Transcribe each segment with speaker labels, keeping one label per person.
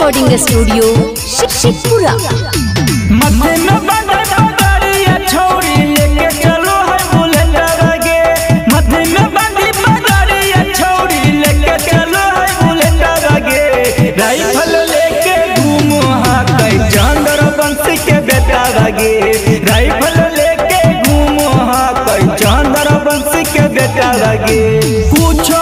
Speaker 1: Recording studio Shivpura.
Speaker 2: मथे में बांधे पगड़िया छोड़ी लेके चलो है बुलेट आगे। मथे में बांधी पगड़िया छोड़ी लेके चलो है बुलेट आगे। राइफल लेके घूमो हाकै चंद्र बंसी के बेटा आगे। राइफल लेके घूमो हाकै चंद्र बंसी के बेटा आगे। कुछ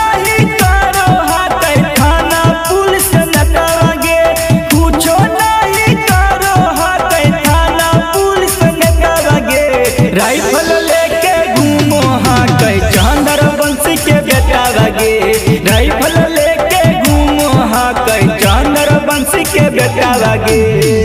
Speaker 2: राइफल लेके घूमो हाकै चंद्र बंसी के बेटा आगे। राइफल लेके घूमो हाकै चंद्र बंसी के बेटा आगे।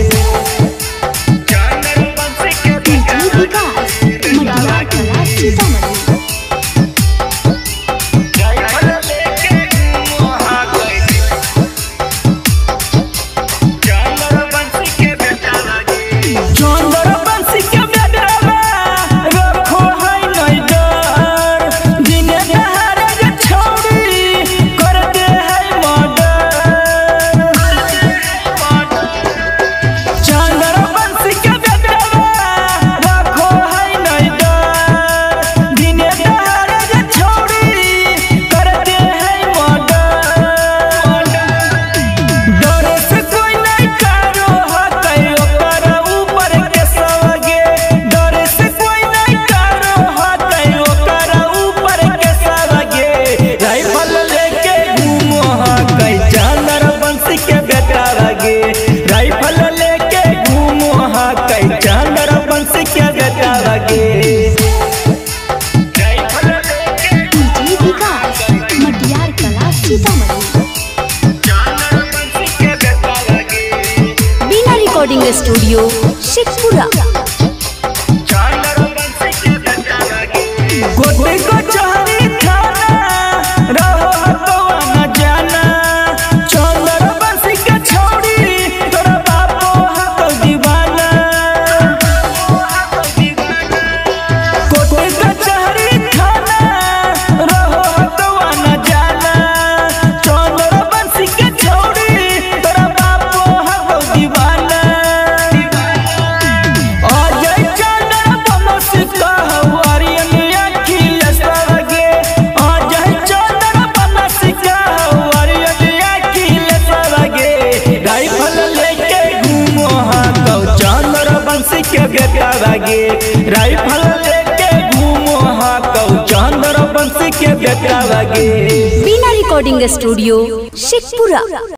Speaker 2: राइफल लेके घूमो हाकै चंद्र बंसी के बेटा आगे।
Speaker 1: बिना रिकॉर्डिंग स्टूडियो शिवपुरा। राइफल लेके घूमो हाकै चंद्र बंसी के बेटा आगे। बिना रिकॉर्डिंग स्टूडियो शिवपुरा।